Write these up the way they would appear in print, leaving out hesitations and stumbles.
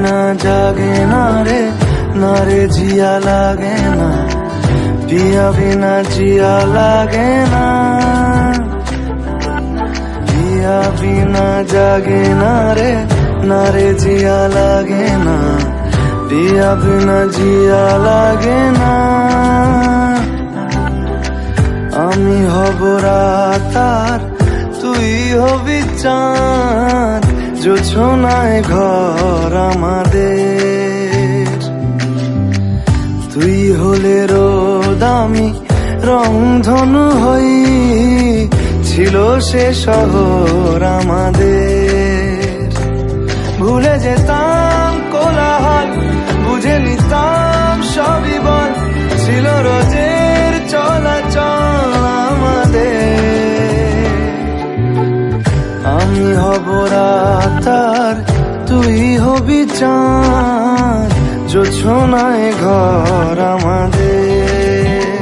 बिना जागे ना रे जिया लागे ना, पिया बिना जिया लागे ना, पिया बिना जागे ना रे जिया लागे ना, पिया बिना जिया लागे ना। আমি হব রাত আর তুই হবি চাঁদ, জোছনায় ঘর আমাদের। তুই হলে রোদ আমি রংধনু হই, ছিল সে শহর আমাদের। ভুলে যেতাম কোলাহল, বুঝে নিতাম সবই বল, ছিল রোজের চলাচল আমাদের। আমি হব রাত আর তুই হবি চাঁদ, জোছনায় ঘর আমাদের।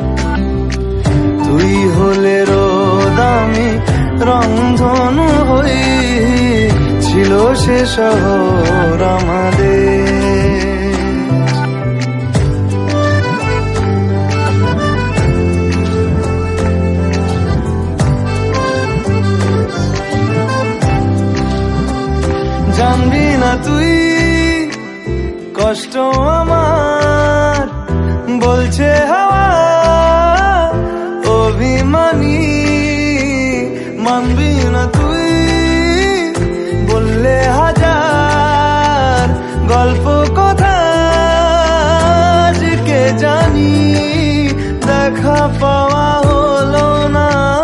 তুই হলে রোদ আমি রংধনু হই, ছিল সে শহর আমাদের। জানবি না তুই কষ্ট আমার, বলছে হাওয়া অভিমানী। মানবি না তুই বললে হাজার গল্প কথা, আজকে জানি দেখা পাওয়া হলো না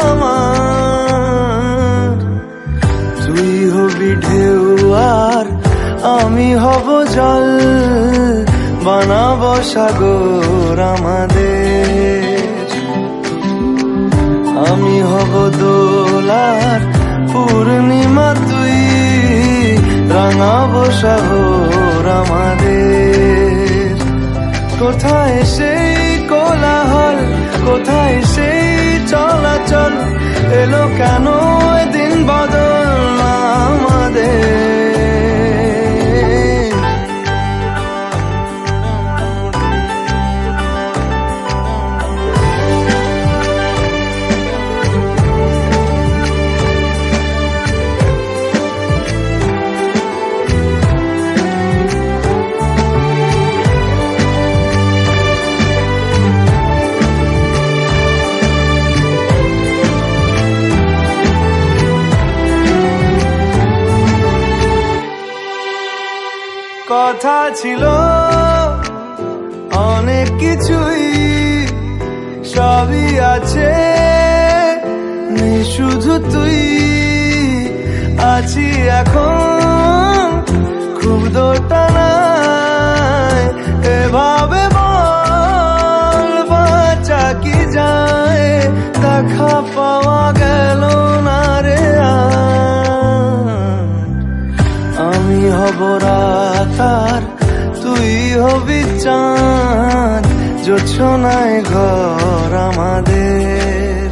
আমার। তুই হবি ঢেউ আর আমি হব জল, বানাবো সাগর আমাদের। আমি হব দোলার পূর্ণিমা তুই, রাঙাবো শহর আমাদের। কোথায় সেই কোলাহল, কোথায় সেই চলাচল, এলো কেন দিন বদল আমাদের। কথা ছিল অনেক কিছুই, সবই আছে নেই শুধু তুই। আছি এখন খুব দোটানায়, এভাবে বল বাঁচা কি যায়, দেখা পাওয়া গেল না রে। আমি হব রাত আর তুই হবি চাঁদ, জোছনায় ঘর আমাদের।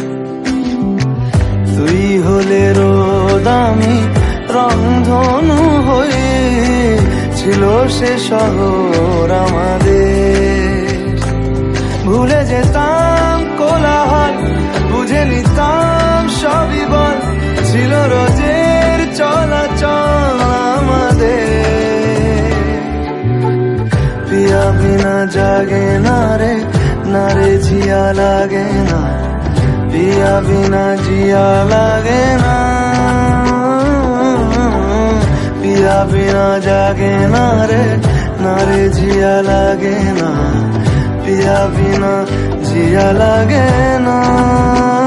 তুই হলে রোদ আমি রংধনু হয়ে, ছিল সে শহর আমাদের। ভুলে যেতাম কোলাহল, বুঝে নিতাম সবই বল, ছিল রোজের চলাচল আমাদের। পিয়া বিনা জাগে না রে জিয়া লাগে না, पिया बिना जिया लागे ना, पिया बिना जागे ना रे जिया लागे ना, पिया बिना जिया लागे ना।